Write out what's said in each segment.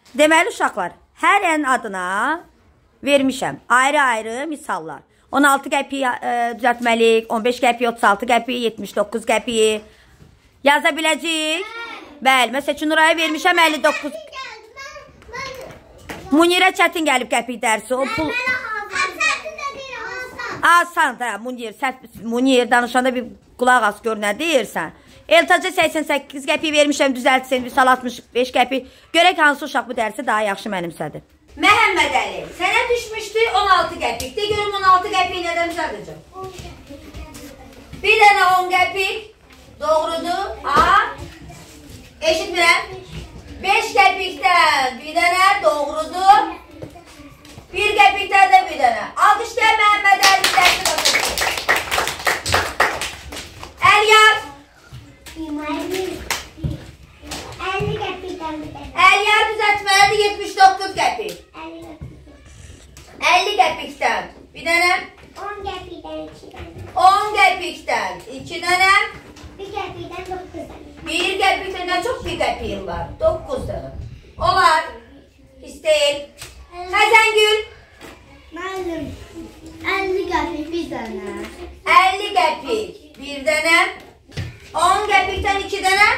Deməli uşaqlar, hər ən adına vermişəm ayrı-ayrı misallar. 16 qəpiyi düzəltməliyik, 15 qəpiyi, 36 qəpiyi, 79 qəpiyi yaza biləcəyik. Bəli, məsəl üçün Nuraya vermişəm 59. Munirə çətin gəlib qəpik dərsi. O pul asan da Munir danışanda bir qulaq as gör nə deyirsən. Eltaca 88 qəpik vermişəm, düzəltsin, Vüsal 65 qəpik. Görək hansı uşaq bu dərsi daha yaxşı mənimsədir. Məhəmməd Əli, sənə düşmüşdü 16 qəpik. De görüm 16 qəpik nədən düzəldəcəm? Bir dənə 10 qəpik. Doğrudur. A. Eşitmirəm. 5 qəpikdən bir dənə. Doğrudur. 1 qəpikdən də bir dənə. Alqışlayan Məhəmməd Əli dərsi başlasın. Əl yaz. 50 qəpikdən bir dənə. Əl yaz düzəltməlidir 79 qəpik. 50 qəpikdən bir dənə. 10 qəpikdən 2 dənə. 10 qəpikdən 2 dənə. 1 qəpikdən 9 dənə. 1 qəpikdən nə çox bir qəpiyin var? 9 dənə. Olar. Pis deyil. Həzəngül. Müəllim, 50 qəpik bir dənə. 50 qəpik bir dənə. 10 qəpikdən 2 dənə.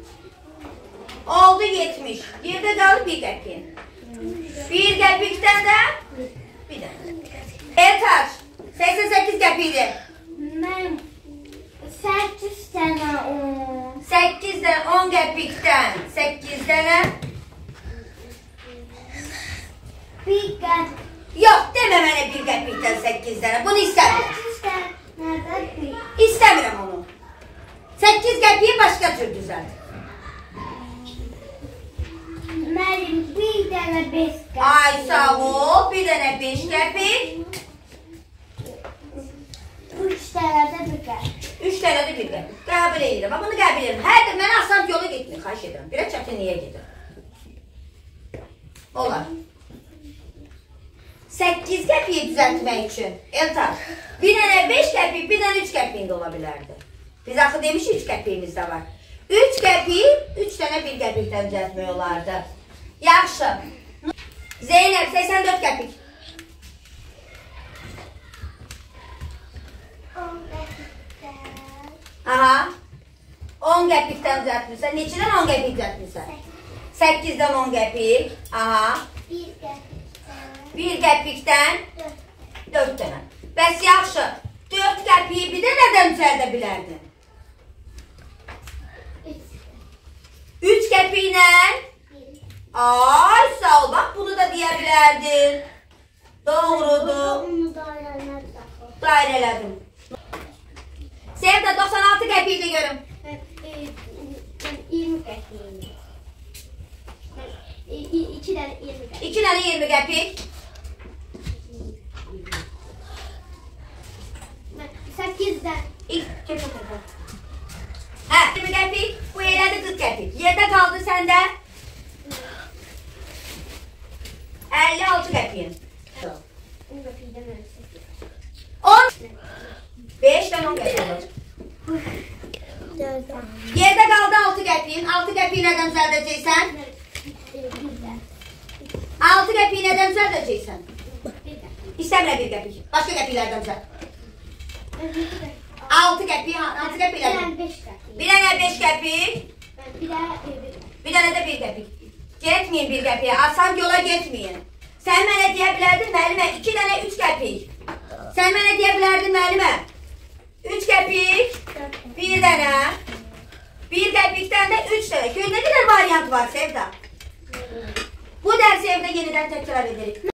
Oldu 70. Yerdə qalıb 1 qəpiyin. 1 qəpikdən də bir dənə. Eltaş. 88 qəpikdir. Mən 8 dənə 10. 8 dənə 10 qəpikdən 8 dənə. 1 qəpik. Yox, demə mənə 1 qəpikdən 8 dənə. Bunu istəmirəm. 8 dənə bir. İstəmirəm onu. 8 qəpiyi başqa cür düzəlt. Müəllim, 1 dənə 5 qəpik. Ay sağ ol. Bir dənə 5 qəpik. 3 dənə də 1 qəpik. 3 dənə də 1 qəpik. Qəbul edirəm. Bunu qəbul edirəm. Hər də mənə asan yola getmək, xahiş edirəm. Biraz çətinliyə gedir. Olar. 8 qəpiyi düzəltmək üçün Eltaş, bir dənə 5 qəpik, bir dənə 3 qəpiyin də ola bilərdi. Biz axı demişik 3 qəpiyimiz də var. 3 qəpiyi, 3 dənə 1 qəpikdən düzəltmək olardı. Yaxşı. Zeynəb, 84 qəpik. 10 qəpikdən. Aha. 10 qəpikdən düzəltmirsən. Neçədən 10 qəpik düzəltmirsən? 8-dən 10 qəpik. Aha. 1 qəpikdən. 1 qəpikdən 4 dənə. Bəs yaxşı. 4 qəpiyi bir də nədən düzəldə bilərdin? 3 qəpiklə? Ay sağ ol. Bax bunu da deyə bilərdin. Doğrudur. Onu dairələrə taxıl. Dairələdim. Sevda 96 qəpiyi də görüm. 20 qəpik. 2 dənə 20 qəpik. 2 dənə 20 qəpik. 8'den. Hə, 20 qəpik, bu elədi 40 qəpik. Yerdə qaldı səndə 56 qəpiyin. 10 qəpikdən 10. 5'dən 10 qəpik olacaq. Yerdə qaldı 6 qəpiyin. 6 qəpiyi nədən düzəldəcəksən? 6 qəpiyi nədən düzəldəcəksən? İstəmirəm 1 qəpik. Başqa qəpiklərdən düzəld. 6 qəpik, hansı qəpiklərdən? 5 qəpik. Bir dənə 5 qəpik. Bir dənə də 1 qəpik. Getməyin 1 qəpiyə. Asan yola getməyin. Sən mənə deyə bilərdin müəllimə 2 dənə 3 qəpik. Sən mənə deyə bilərdin müəllimə 3 qəpik, 1 dənə, 1 qəpikdən də 3 dənə. Gör nə qədər variant var Sevda. Bu dərsi evdə yenidən təkrar edirik.